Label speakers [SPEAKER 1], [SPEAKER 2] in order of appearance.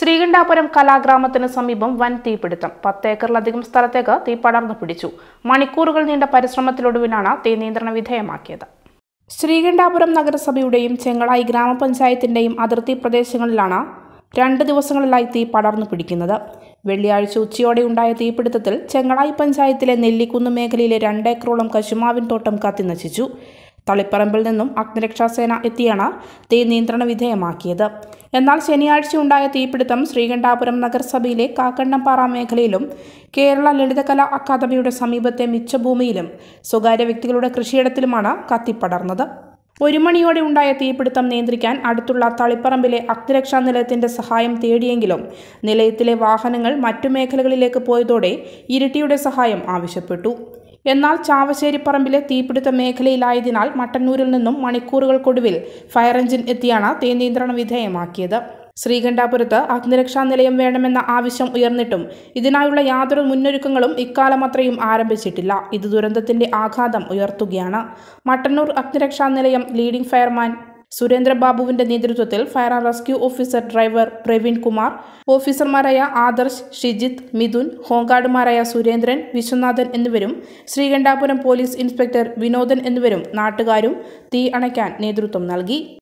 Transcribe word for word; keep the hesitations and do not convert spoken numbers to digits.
[SPEAKER 1] ശ്രീകണ്ഠാപുരം കലാഗ്രാമത്തിന് സമീപം വൻ തീപിടുത്തം. പത്ത് ഏക്കറിലധികം സ്ഥലത്തേക്ക് തീ പടർന്നു പിടിച്ചു. മണിക്കൂറുകൾ നീണ്ട പരിശ്രമത്തിലൊടുവിലാണ് തീ നിയന്ത്രണ വിധേയമാക്കിയത്. ശ്രീകണ്ഠാപുരം നഗരസഭയുടെയും ചെങ്ങളായി ഗ്രാമപഞ്ചായത്തിന്റെയും അതിർത്തി പ്രദേശങ്ങളിലാണ് രണ്ട് ദിവസങ്ങളിലായി തീ പടർന്നു പിടിക്കുന്നത്. വെള്ളിയാഴ്ച ഉച്ചയോടെ ഉണ്ടായ തീപിടുത്തത്തിൽ ചെങ്ങളായി പഞ്ചായത്തിലെ നെല്ലിക്കുന്ന് മേഖലയിലെ രണ്ടേക്കറോളം കശുമാവിൻ തോട്ടം കത്തിനശിച്ചു. തളിപ്പറമ്പിൽ നിന്നും അഗ്നിരക്ഷാസേന എത്തിയാണ് തീ നിയന്ത്രണ വിധേയമാക്കിയത്. എന്നാൽ ശനിയാഴ്ച ഉണ്ടായ തീപിടുത്തം ശ്രീകണ്ഠാപുരം നഗരസഭയിലെ കാക്കണ്ടംപാറ മേഖലയിലും കേരള ലളിതകലാ അക്കാദമിയുടെ സമീപത്തെ മിച്ചഭൂമിയിലും സ്വകാര്യ വ്യക്തികളുടെ കൃഷിയിടത്തിലുമാണ് കത്തിപ്പടർന്നത്. ഒരു മണിയോടെ ഉണ്ടായ തീപിടുത്തം നിയന്ത്രിക്കാൻ അടുത്തുള്ള തളിപ്പറമ്പിലെ അഗ്നിരക്ഷാ നിലയത്തിന്റെ സഹായം തേടിയെങ്കിലും നിലയത്തിലെ വാഹനങ്ങൾ മറ്റു മേഖലകളിലേക്ക് പോയതോടെ ഇരിട്ടിയുടെ സഹായം ആവശ്യപ്പെട്ടു. എന്നാൽ ചാവശ്ശേരിപ്പറമ്പിലെ തീപിടുത്ത മേഖലയിലായതിനാൽ മട്ടന്നൂരിൽ നിന്നും മണിക്കൂറുകൾക്കൊടുവിൽ ഫയർ എഞ്ചിൻ എത്തിയാണ് തീ നിയന്ത്രണ വിധേയമാക്കിയത്. ശ്രീകണ്ഠാപുരത്ത് അഗ്നിരക്ഷാ നിലയം വേണമെന്ന ആവശ്യം ഉയർന്നിട്ടും ഇതിനായുള്ള യാതൊരു മുന്നൊരുക്കങ്ങളും ഇക്കാലം അത്രയും ആരംഭിച്ചിട്ടില്ല. ഇത് ദുരന്തത്തിന്റെ ആഘാതം ഉയർത്തുകയാണ്. മട്ടന്നൂർ അഗ്നിരക്ഷാ നിലയം ലീഡിംഗ് ഫയർമാൻ സുരേന്ദ്രബാബുവിന്റെ നേതൃത്വത്തിൽ fire and rescue officer driver Praveen Kumar, ഓഫീസർമാരായ ആദർശ്, ഷിജിത്ത്, മിഥുൻ, ഹോംഗാർഡുമാരായ സുരേന്ദ്രൻ, വിശ്വനാഥൻ എന്നിവരും ശ്രീകണ്ഠാപുരം പോലീസ് ഇൻസ്പെക്ടർ വിനോദൻ എന്നിവരും നാട്ടുകാരും തീ അണയ്ക്കാൻ നേതൃത്വം നൽകി.